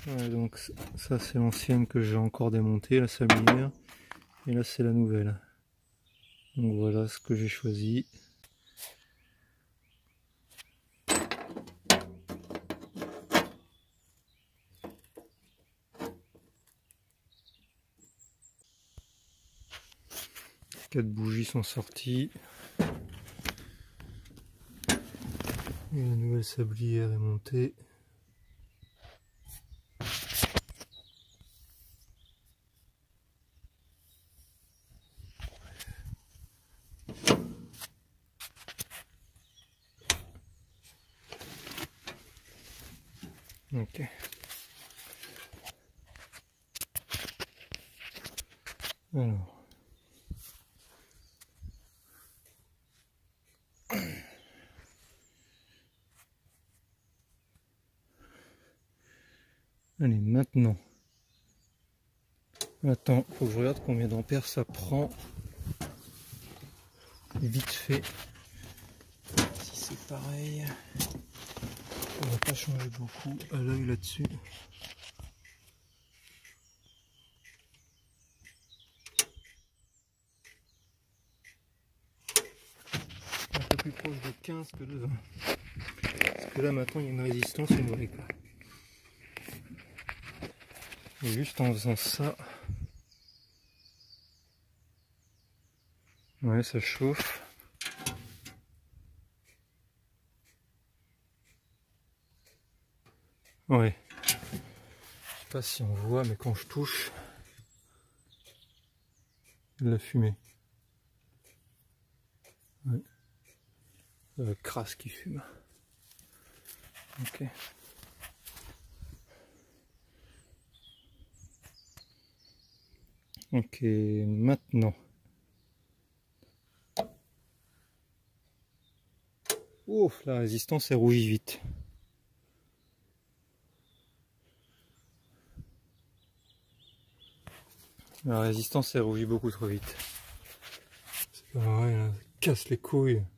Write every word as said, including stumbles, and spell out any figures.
Ouais, donc ça c'est l'ancienne que j'ai encore démontée, la sablière, et là c'est la nouvelle. Donc voilà ce que j'ai choisi. Quatre bougies sont sorties. Et la nouvelle sablière est montée. Ok. Alors. Allez, maintenant. Attends, faut que je regarde combien d'ampères ça prend. Vite fait. Si c'est pareil. Ça va pas changer beaucoup à l'œil là-dessus. Un peu plus proche de quinze que de vingt. Parce que là maintenant il y a une résistance, une vraie quoi. Et juste en faisant ça, ouais, ça chauffe. Ouais. Je sais pas si on voit, mais quand je touche, de la fumée. Ouais. Euh, crasse qui fume. Ok. Ok, maintenant. Ouf, la résistance est rougit vite. La résistance est rougit beaucoup trop vite. C'est pas vrai, là, ça casse les couilles.